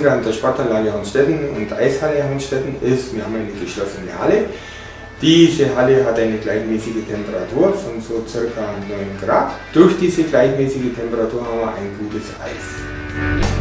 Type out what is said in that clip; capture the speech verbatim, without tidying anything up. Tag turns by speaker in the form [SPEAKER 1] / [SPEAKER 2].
[SPEAKER 1] Besondere an der Sportanlage Honstetten und Eishalle Honstetten ist, wir haben eine geschlossene Halle. Diese Halle hat eine gleichmäßige Temperatur von so circa neun Grad. Durch diese gleichmäßige Temperatur haben wir ein gutes Eis.